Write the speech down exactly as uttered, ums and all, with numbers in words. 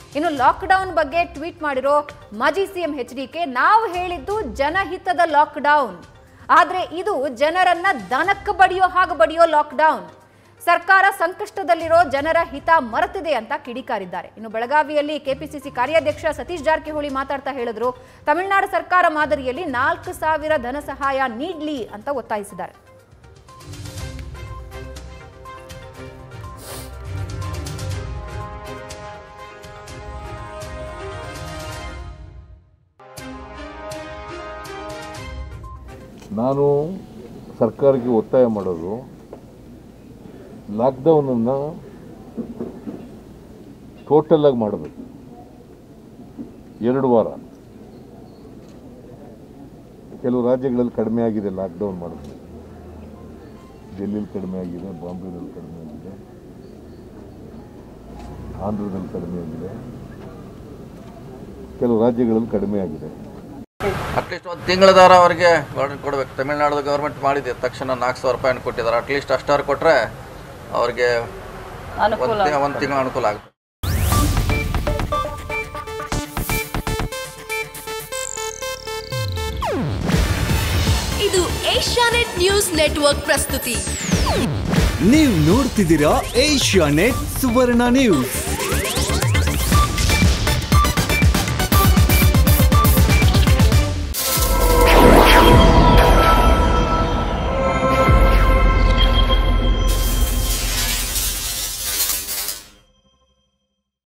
ಇನ್ನು ಲಾಕ್ಡೌನ್ ಬಗ್ಗೆ ಟ್ವೀಟ್ ಮಾಡಿರೋ ಮಾಜಿ ಸಿಎಂ ಎಚ್ ಡಿ ಕೆ, ನಾವು ಹೇಳಿದ್ದು ಜನಹಿತದ ಲಾಕ್ಡೌನ್, ಆದ್ರೆ ಇದು ಜನರನ್ನ ದನಕ್ಕೆ ಬಡಿಯೋ ಹಾಗೆ ಬಡಿಯೋ ಲಾಕ್ಡೌನ್. ಸರ್ಕಾರ ಸಂಕಷ್ಟದಲ್ಲಿರೋ ಜನರ ಹಿತ ಮರೆತಿದೆ ಅಂತ ಕಿಡಿಕಾರಿದ್ದಾರೆ. ಇನ್ನು ಬೆಳಗಾವಿಯಲ್ಲಿ ಕೆಪಿಸಿಸಿ ಕಾರ್ಯಾಧ್ಯಕ್ಷ ಸತೀಶ್ ಜಾರಕಿಹೊಳಿ ಮಾತಾಡ್ತಾ ಹೇಳಿದ್ರು, ತಮಿಳುನಾಡು ಸರ್ಕಾರ ಮಾದರಿಯಲ್ಲಿ ನಾಲ್ಕು ಸಾವಿರ ಧನ ಸಹಾಯ ನೀಡ್ಲಿ ಅಂತ ಒತ್ತಾಯಿಸಿದ್ದಾರೆ. ನಾನು ಸರ್ಕಾರಕ್ಕೆ ಒತ್ತಾಯ ಮಾಡೋದು, ಲಾಕ್ಡೌನನ್ನು ಟೋಟಲ್ ಆಗಿ ಮಾಡಬೇಕು. ಎರಡು ವಾರ ಕೆಲವು ರಾಜ್ಯಗಳಲ್ಲಿ ಕಡಿಮೆ ಆಗಿದೆ ಲಾಕ್ಡೌನ್ ಮಾಡೋದು. ಡೆಲ್ಲಿಲಿ ಕಡಿಮೆ ಆಗಿದೆ, ಬಾಂಬೆದಲ್ಲಿ ಕಡಿಮೆ ಆಗಿದೆ, ಆಂಧ್ರದಲ್ಲಿ ಕಡಿಮೆ ಆಗಿದೆ, ಕೆಲವು ರಾಜ್ಯಗಳಲ್ಲಿ ಕಡಿಮೆ ಆಗಿದೆ. ಅಟ್ಲೀಸ್ಟ್ ಒಂದು ತಿಂಗಳದಾರ ಅವರಿಗೆ ಕೊಡಬೇಕು. ತಮಿಳುನಾಡು ಗೌರ್ಮೆಂಟ್ ಮಾಡಿದೆ, ತಕ್ಷಣ ನಾಲ್ಕು ಸಾವಿರ ರೂಪಾಯಿ ಕೊಟ್ಟಿದ್ದಾರೆ. ಅಟ್ಲೀಸ್ಟ್ ಅಷ್ಟಾರು ಕೊಟ್ಟರೆ ಅವ್ರಿಗೆ ಒಂದು ತಿಂಗಳು ಅನುಕೂಲ ಆಗುತ್ತೆ. ಇದು ಏಷ್ಯಾನೆಟ್ ನ್ಯೂಸ್ ನೆಟ್ವರ್ಕ್ ಪ್ರಸ್ತುತಿ. ನೀವು ನೋಡ್ತಿದ್ದೀರಾ ಏಷ್ಯಾನೆಟ್ ಸುವರ್ಣ ನ್ಯೂಸ್.